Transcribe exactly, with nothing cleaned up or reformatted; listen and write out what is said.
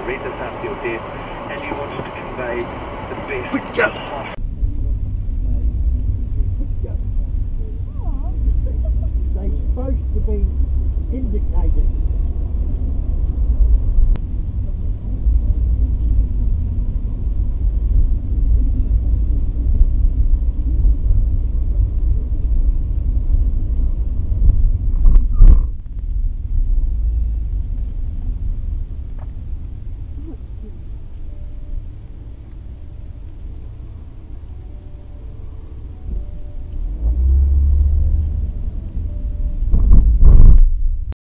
read this out to your desk, and you want us to convey the best Quick, go. possible